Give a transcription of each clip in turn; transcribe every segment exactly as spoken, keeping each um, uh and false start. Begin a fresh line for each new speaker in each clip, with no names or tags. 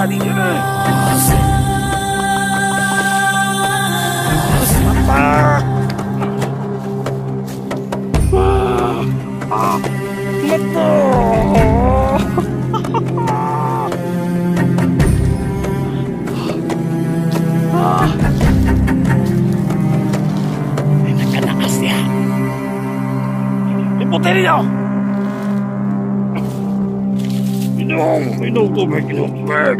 Luasan ninyo na. Mata! Ah! Ah! Mata! Ah! Ay, nagkanakas niya. Iputin niyo! Inom! Inom tubig! Inom tubig!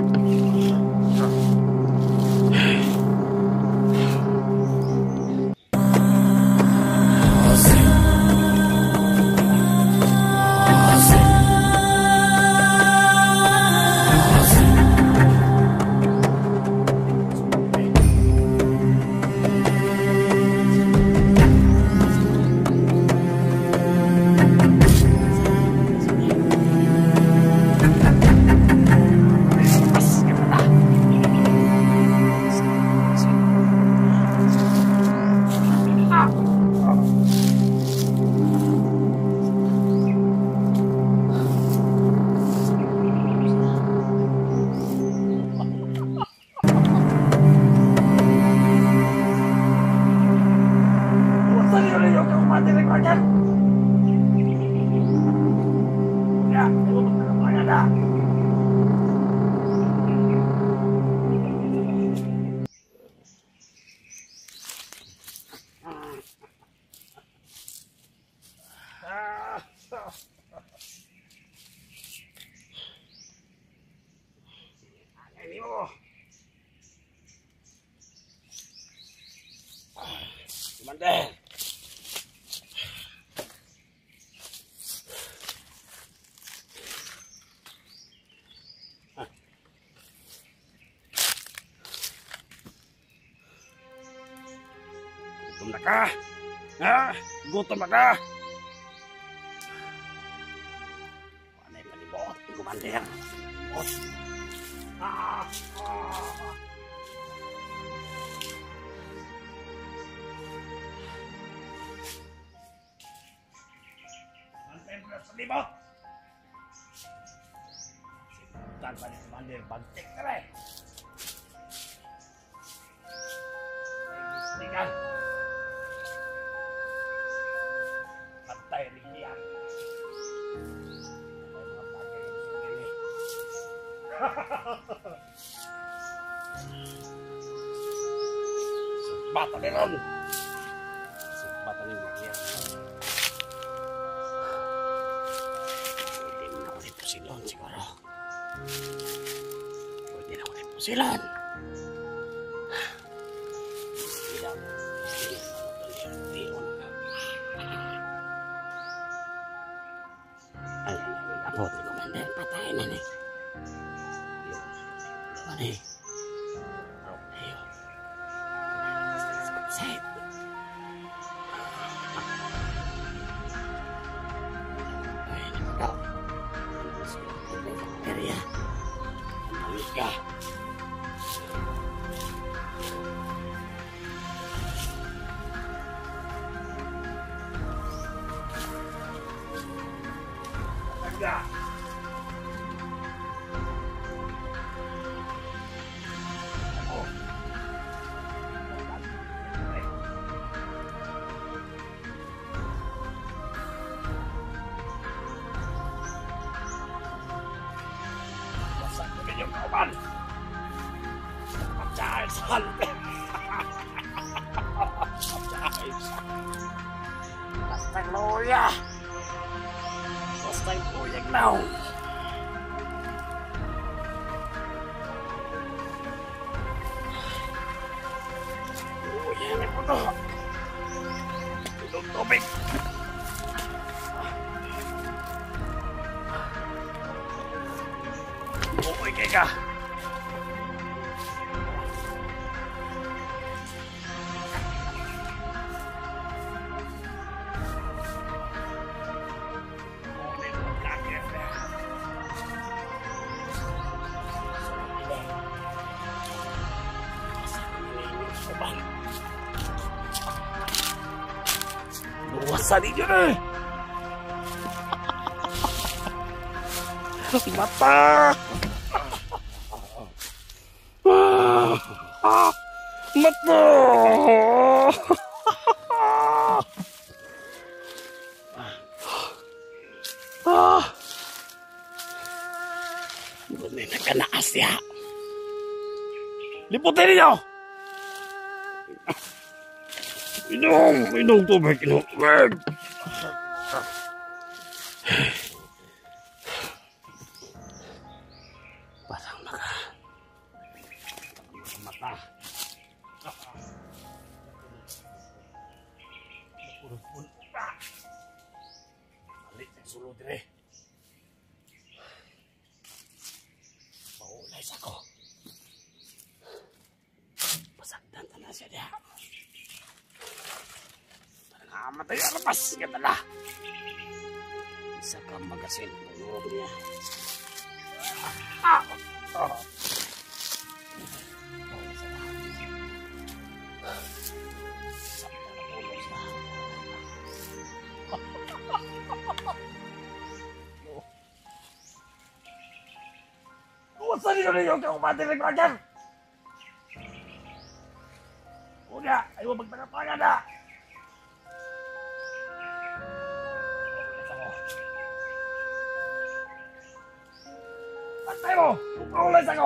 Mandel. Gutom na ka? Ha? Gutom na ka? Panay palibot, Commander. Palibot. Ah! Ah! Libot! Sibutan pa ni Commander, bantik ka rin! Istigan! Pantay rin niya! May mga bagay yung sumili. Sumbata ni Ron! Sumbata ni Maria! Silon siguro. Pwede na ulit po silon. Ilang istigil na matuliyang ay, ako, ni Commander, patayin na ni. Yun. Ano ni? Rock na yun. Side. Ay, nakagaw. Area. Malika. Agak. Oh. Yung kauban pagcahay sa halpe pagcahay sa bastang luya bastang luyag now luya na po to ilong tubig uy kaya ka luwasan ninyo na mata Tuh. Ah. Ini kena Asia. Liputin ninyo. Minum, minum tubig, minum tubig. Parang naka mata. Balik sa sulod dire. Paulay sa ko. Pasagdan ta na siya diha. Parang amatay alapas ka tala. Isa ka magasin pag-uwag niya. Ah! Oh. Luwasan niyo ninyo kung mati ng ragan! Una, ayaw magtangatangan na! Patay mo! Paulas ako!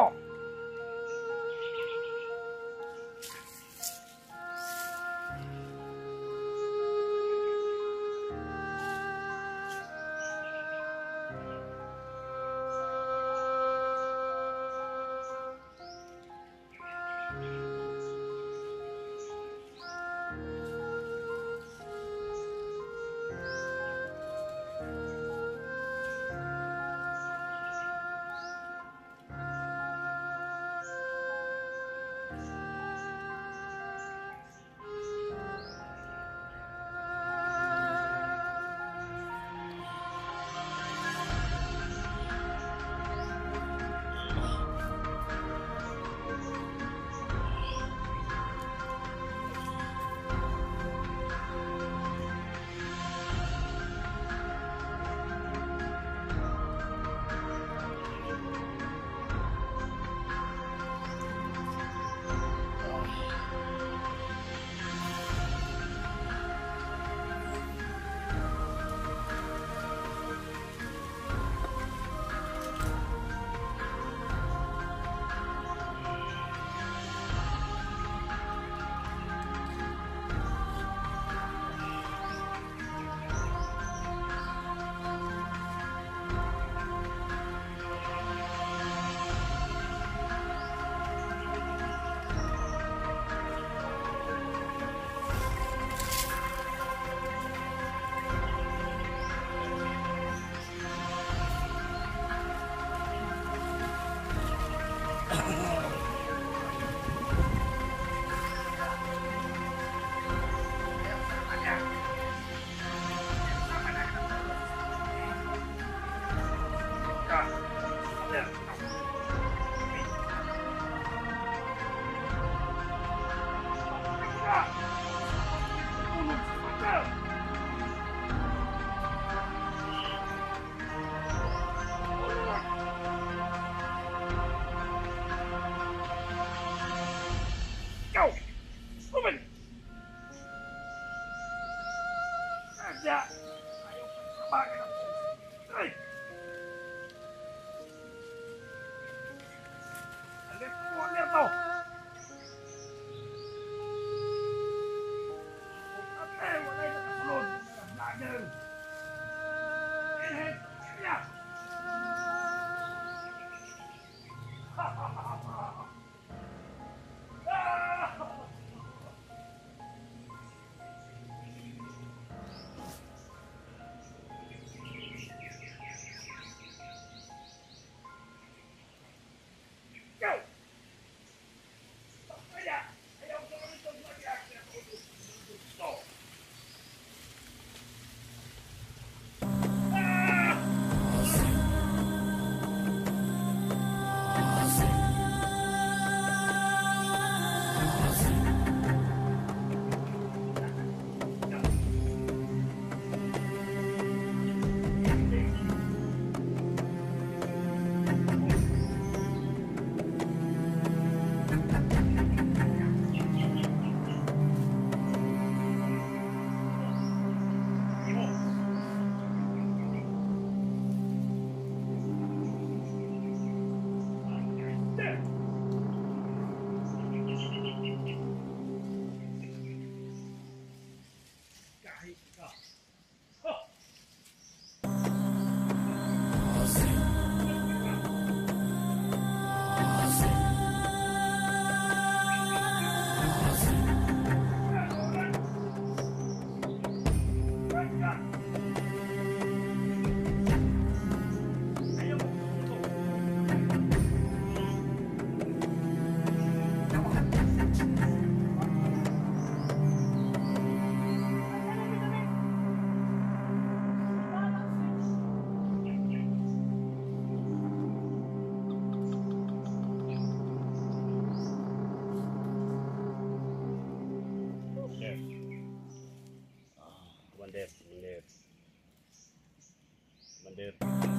mandir.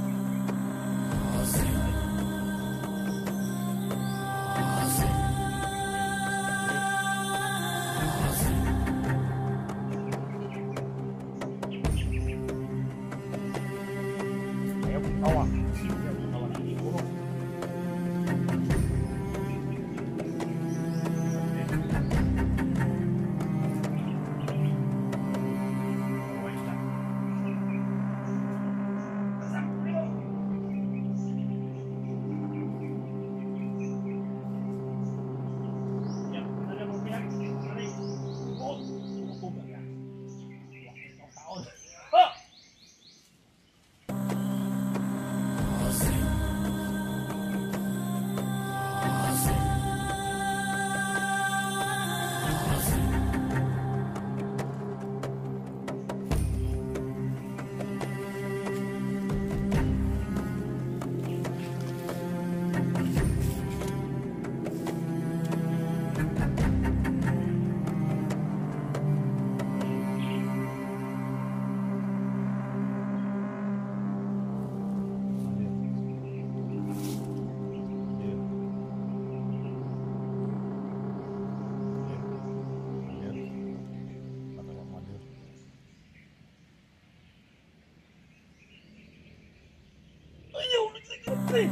Ayo kawan. Kawan ini burung. Hey.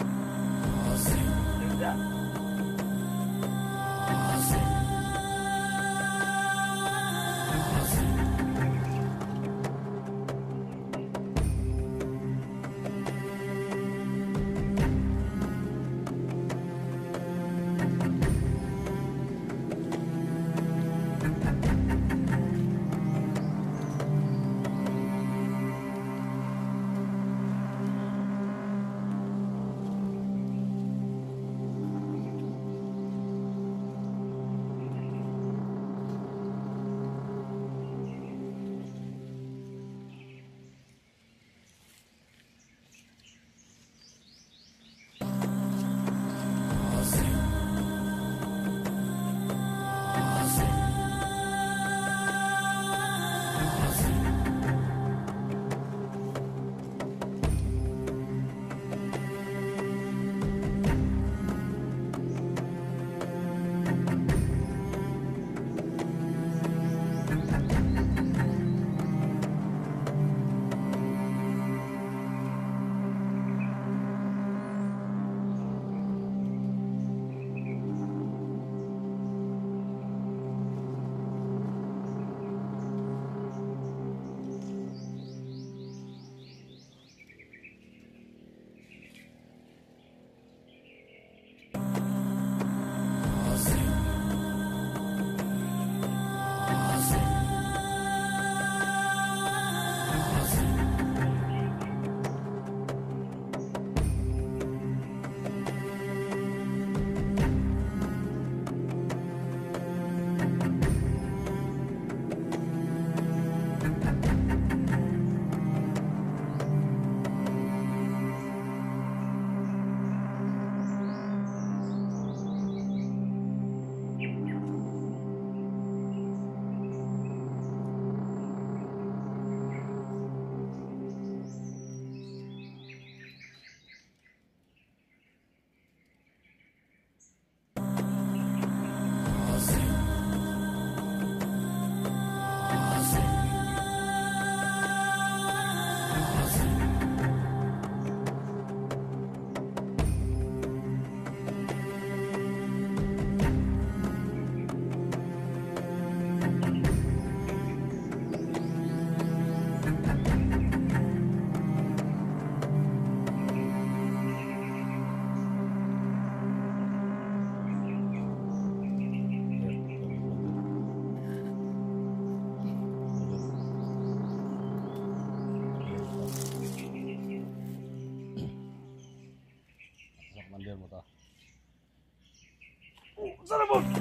Sana bun.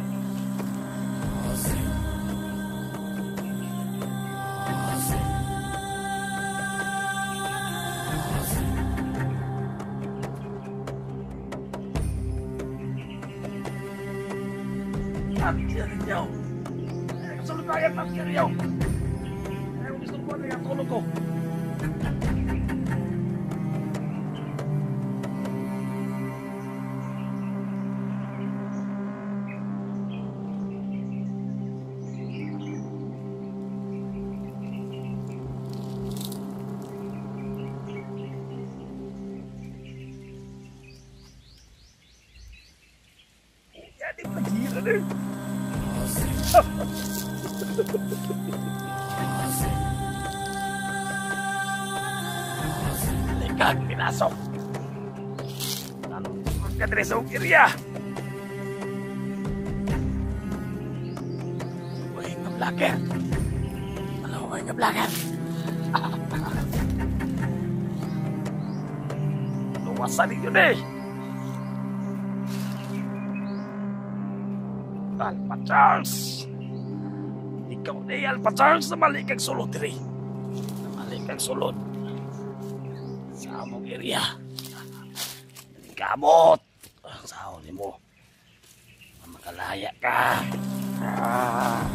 Parkir jauh. Eh, kesulut ayat parkir jauh. Eh, udah suruh dengan tolong kau. ini. Lekang pinasok. Lalu ke dari sukir ya. Woi ngeblaker. Halo woi ngeblaker. Luasan itu deh. Alpha Charles. Ikaw na Alpha Charles na malikang sulod diri. Na malikang sulod. Sa among area. Kamot. Sa ni mo. Makalaya ka. Ah.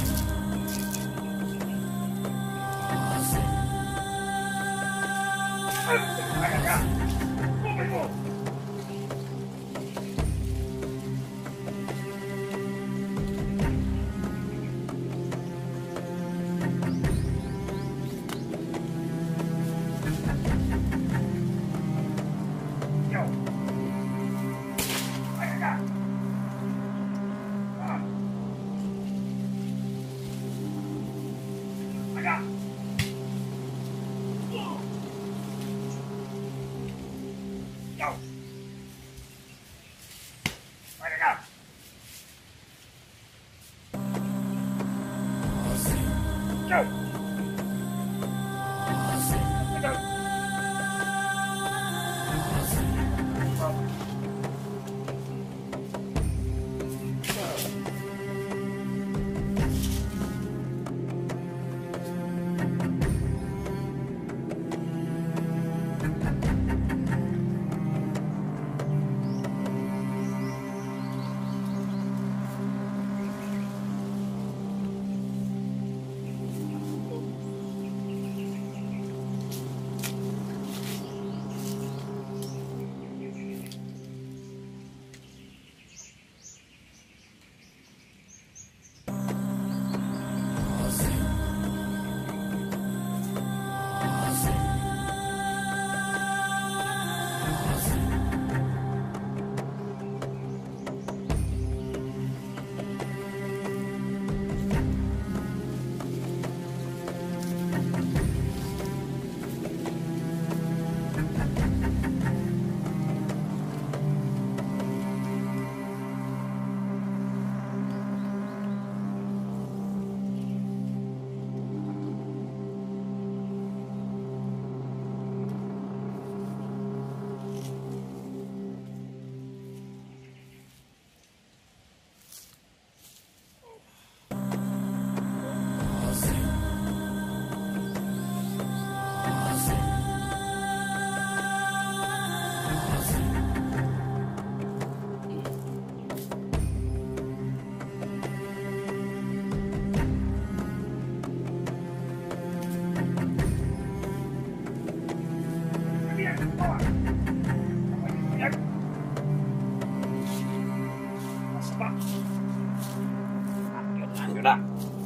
Sudah.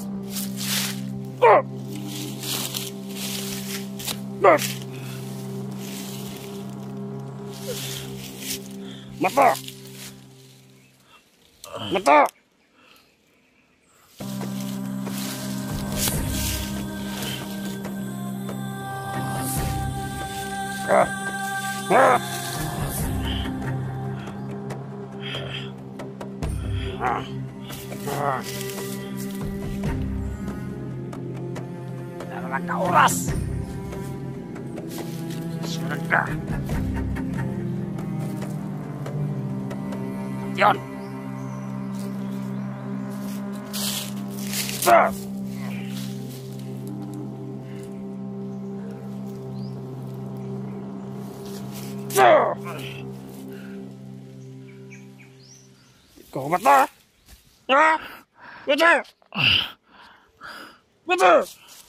Mata. Mata. Ah. Ah. Ah. Ah. Darah kau uras. Sudah. John. Ah. Ah. Kau mata. Ah. Betul. Betul.